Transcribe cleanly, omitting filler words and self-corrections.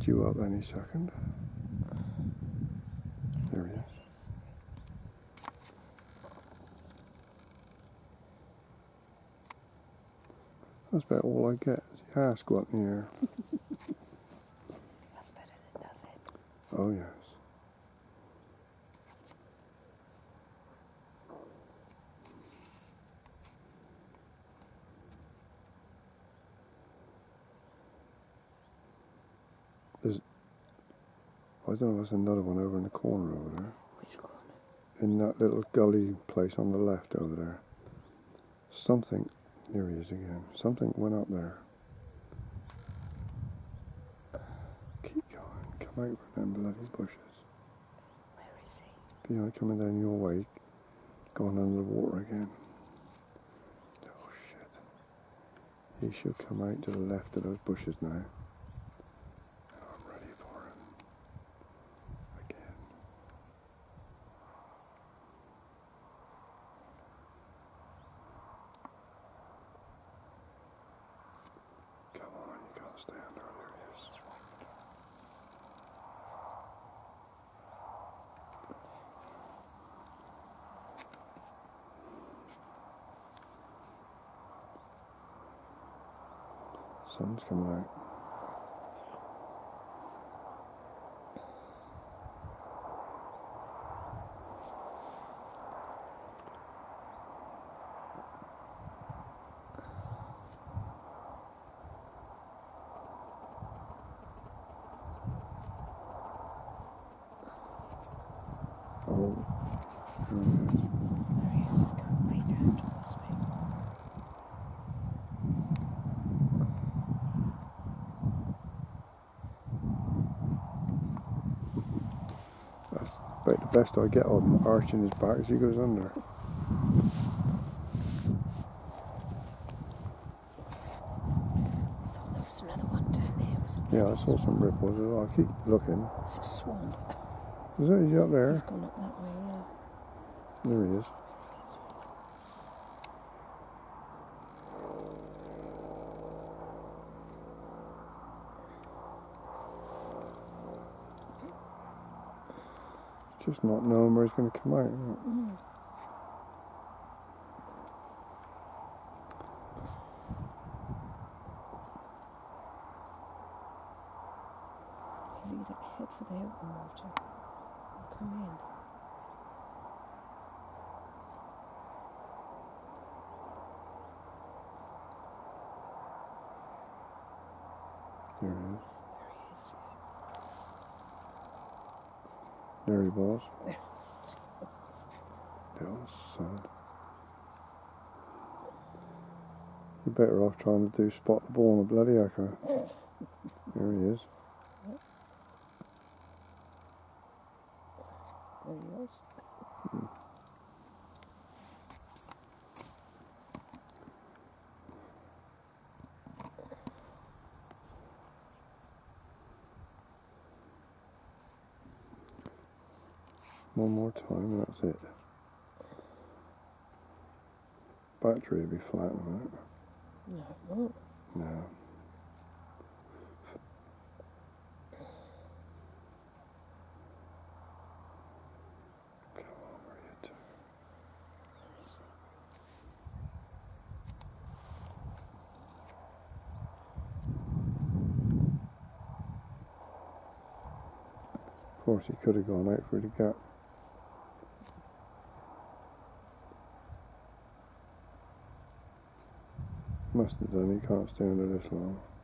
pick you up any second. There he is. That's about all I get. The ass go up in the air. That's better than nothing. Oh yes. There's, I don't know if there's another one over in the corner over there. Which corner? In that little gully place on the left over there. Something, here he is again. Something went up there. Keep going, come out from them bloody bushes. Where is he? Behind, coming down your way, going under the water again. Oh shit. He should come out to the left of those bushes now. I'm ready for him. Again. Come on, you can't stay under. There he is. Sun's coming out. Oh, there he is. There he is. He's going way down towards me. That's about the best I get of him, arching his back as he goes under. I thought there was another one down there. It was a Yeah, I bloody saw some swan. ripples as well. I keep looking. It's a swan. Is it? Is he up there? He's gone up that way, yeah. There he is. Just not knowing where he's going to come out. Isn't it? Mm. If you head for the open water, come in. There he is. There he is. There he was. There. Little son. You're better off trying to do spot the ball on a bloody echo. There he is. There he is. One more time and that's it. Battery will be flat in a minute. No, it won't. No. Come on, where are you to? Where is he? Of course he could have gone out through the gap. Must have done, he can't stay under this long.